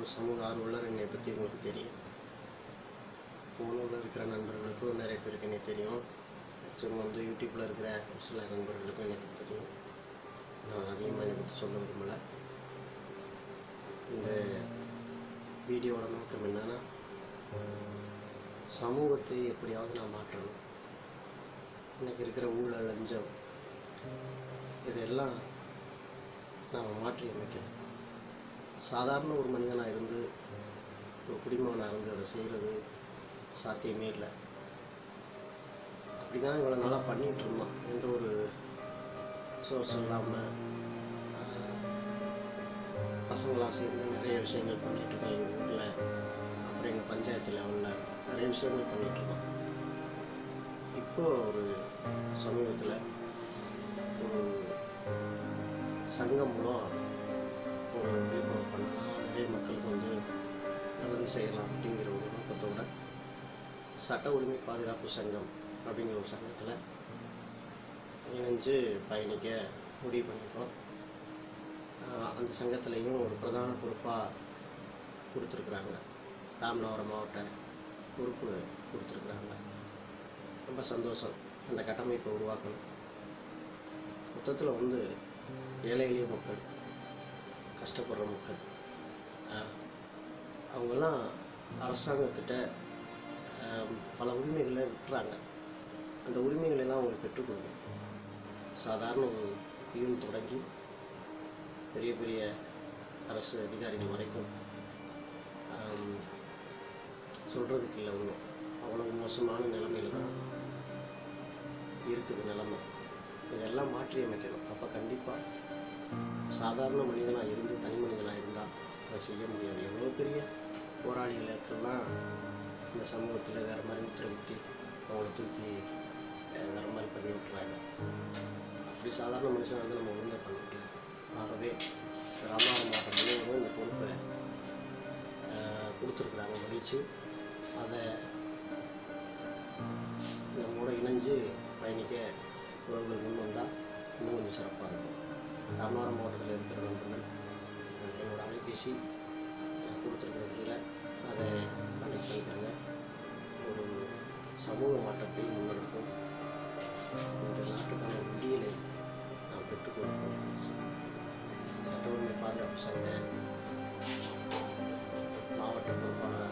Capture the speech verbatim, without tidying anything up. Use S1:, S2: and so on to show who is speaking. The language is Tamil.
S1: ஒரு சமூக ஆர்வலர் என்னை பற்றி உங்களுக்கு தெரியும். ஃபோனில் இருக்கிற நண்பர்களுக்கும் நிறைய பேருக்கு என்னை தெரியும். ஆக்சுவலாக வந்து யூடியூப்பில் இருக்கிற ஒரு சில நண்பர்களுக்கும் என்னை பற்றி தெரியும். நான் அதிகமாக என்னை பற்றி சொல்ல விரும்பலை. இந்த வீடியோவோட நோக்கம் என்னன்னா, சமூகத்தை எப்படியாவது நான் மாற்றணும். இன்றைக்கி இருக்கிற ஊழல், லஞ்சம், இதெல்லாம் நாம் மாற்றி அமைக்கணும். சாதாரண ஒரு மனிதனாக இருந்து, ஒரு குடிமகனாக இருந்து அதை செய்கிறது சாத்தியமே இல்லை. அப்படி தான் இவ்வளோ நாளாக பண்ணிகிட்டு இருந்தோம். எந்த ஒரு சோர்ஸ் இல்லாமல் பசங்களாக சேர்ந்து நிறைய விஷயங்கள் பண்ணிகிட்ருக்கோம். எங்கள் ஊரில், அப்புறம் எங்கள் பஞ்சாயத்து லெவலில் நிறைய விஷயங்கள் பண்ணிகிட்ருக்கோம். இப்போது ஒரு சமீபத்தில் ஒரு சங்கம் மூலம் ஒரு விழிப்புணர்வு பண்ணலாம், நிறைய மக்களுக்கு வந்து நல்லது செய்யலாம் அப்படிங்கிற ஒரு நோக்கத்தோட சட்ட உரிமை பாதுகாப்பு சங்கம் அப்படிங்கிற ஒரு சங்கத்தில் இணைஞ்சு பயணிக்க முடிவு பண்ணியிருக்கோம். அந்த சங்கத்திலையும் ஒரு பிரதான பொறுப்பாக கொடுத்துருக்குறாங்க. ராமநாதபுரம் மாவட்ட பொறுப்பு கொடுத்துருக்குறாங்க. ரொம்ப சந்தோஷம். அந்த கட்டமைப்பை உருவாக்கணும். மொத்தத்தில் வந்து ஏழை எளிய மக்கள், கஷ்டப்படுற மக்கள், அவங்கெல்லாம் அரசாங்கத்திட்ட பல உரிமைகளை விட்டுறாங்க. அந்த உரிமைகளெல்லாம் அவங்களுக்கு பெற்றுக் கொடுக்கணும். சாதாரண ஒரு பியூன் தொடங்கி பெரிய பெரிய அரசு அதிகாரிகள் வரைக்கும் சொல்கிறதுக்கு இல்லை. ஒன்றும் அவ்வளோ மோசமான நிலைமையில் தான் இருக்குது நிலைமை. இதெல்லாம் மாற்றி அமைக்கணும். அப்போ கண்டிப்பாக சாதாரண மனிதனாக இருந்து, தனி மனிதனாக இருந்தால் அதை செய்ய முடியாது. எவ்வளோ பெரிய போராளிகளுக்கெல்லாம் இந்த சமூகத்தில் வேறு மாதிரி முத்திரை குத்தி அவங்கள தூக்கி வேறு மாதிரி பண்ணி விட்டுறாங்க. அப்படி சாதாரண மனுஷன் வந்து நம்ம ஒழுங்காக பண்ண முடியாது. ஆகவே ராமநாதபுரம் மாவட்டம் முழுவதும் இந்த பொறுப்பை கொடுத்துருக்குறாங்க மகிழ்ச்சி. அதை நம்மளோட இணைஞ்சு பயணிக்க உறவுகள் முன் வந்தால் இன்னும் கொஞ்சம் சிறப்பாக இருக்கும். ராமநாதபுரம் மாவட்டத்தில் இருக்கிற நண்பர்கள் என்னோட அலைபேசி கொடுத்துருக்கிற கீழே அதை கனெக்ட் பண்ணிக்கிறாங்க. ஒரு சமூக மாற்றத்தை முன்னெடுப்போம். இந்த நாட்டுக்கான விடியலை நாம் பெற்றுக் கொடுப்போம். சட்ட உரிமை பாதுகாப்பு சங்க மாவட்ட பொறுப்பாளர்